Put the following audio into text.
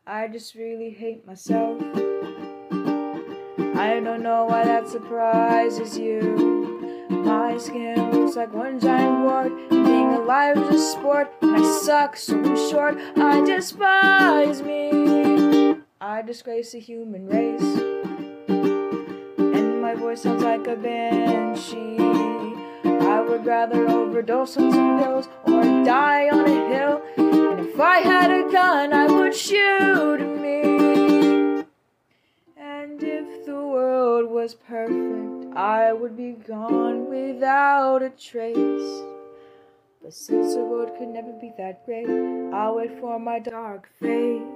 I just really hate myself. I don't know why that surprises you. My skin looks like one giant wart, and being alive is a sport, and I suck so short. I despise me. I disgrace the human race, and my voice sounds like a banshee. I would rather overdose on some pills or die on a hill, and if I had a gun I would shoot me. And if the world was perfect, I would be gone without a trace. But since the world could never be that great, I'll wait for my dark fate.